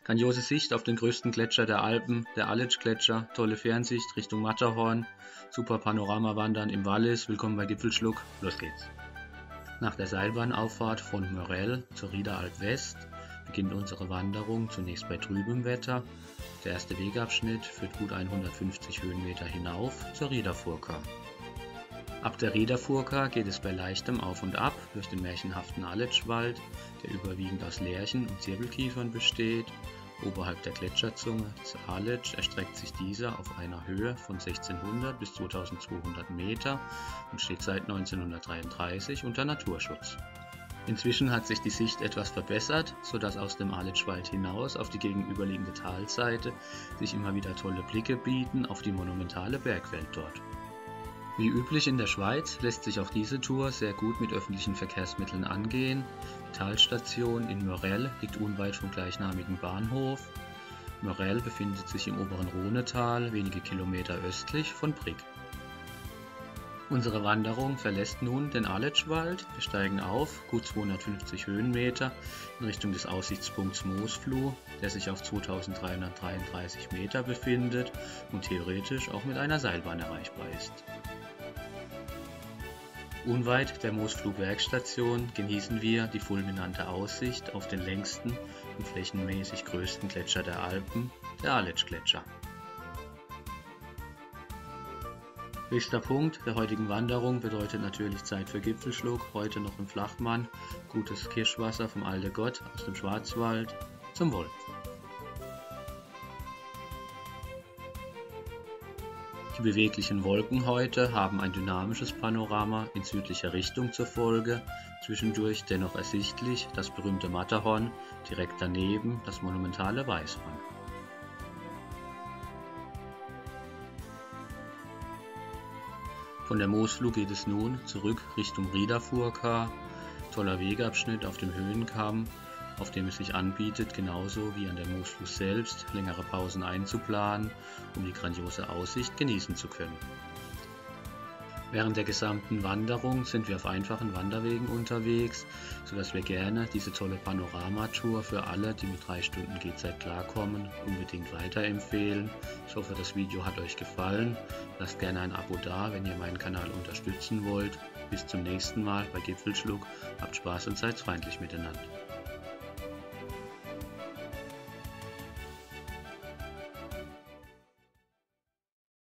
Grandiose Sicht auf den größten Gletscher der Alpen, der Aletsch-Gletscher, tolle Fernsicht Richtung Matterhorn, super Panoramawandern im Wallis, willkommen bei Gipfelschluck, los geht's! Nach der Seilbahnauffahrt von Mörel zur Riederalp West beginnt unsere Wanderung zunächst bei trübem Wetter. Der erste Wegabschnitt führt gut 150 Höhenmeter hinauf zur Riederfurka. Ab der Riederfurka geht es bei leichtem Auf und Ab durch den märchenhaften Aletschwald, der überwiegend aus Lärchen und Zirbelkiefern besteht. Oberhalb der Gletscherzunge des Aletsch erstreckt sich dieser auf einer Höhe von 1600 bis 2200 Meter und steht seit 1933 unter Naturschutz. Inzwischen hat sich die Sicht etwas verbessert, sodass aus dem Aletschwald hinaus auf die gegenüberliegende Talseite sich immer wieder tolle Blicke bieten auf die monumentale Bergwelt dort. Wie üblich in der Schweiz lässt sich auch diese Tour sehr gut mit öffentlichen Verkehrsmitteln angehen. Die Talstation in Mörel liegt unweit vom gleichnamigen Bahnhof. Mörel befindet sich im oberen Rhonetal, wenige Kilometer östlich von Brig. Unsere Wanderung verlässt nun den Aletschwald. Wir steigen auf, gut 250 Höhenmeter, in Richtung des Aussichtspunkts Moosfluh, der sich auf 2333 Meter befindet und theoretisch auch mit einer Seilbahn erreichbar ist. Unweit der Moosfluh-Bergstation genießen wir die fulminante Aussicht auf den längsten und flächenmäßig größten Gletscher der Alpen, der Aletsch-Gletscher. Höchster Punkt der heutigen Wanderung bedeutet natürlich Zeit für Gipfelschluck, heute noch im Flachmann, gutes Kirschwasser vom Alde Gott aus dem Schwarzwald, zum Wohl! Die beweglichen Wolken heute haben ein dynamisches Panorama in südlicher Richtung zur Folge, zwischendurch dennoch ersichtlich das berühmte Matterhorn, direkt daneben das monumentale Weißhorn. Von der Moosfluh geht es nun zurück Richtung Riederfurka, toller Wegabschnitt auf dem Höhenkamm, auf dem es sich anbietet, genauso wie an der Moosfluh selbst, längere Pausen einzuplanen, um die grandiose Aussicht genießen zu können. Während der gesamten Wanderung sind wir auf einfachen Wanderwegen unterwegs, sodass wir gerne diese tolle Panoramatour für alle, die mit 3 Stunden Gehzeit klarkommen, unbedingt weiterempfehlen. Ich hoffe, das Video hat euch gefallen. Lasst gerne ein Abo da, wenn ihr meinen Kanal unterstützen wollt. Bis zum nächsten Mal bei Gipfelschluck. Habt Spaß und seid freundlich miteinander.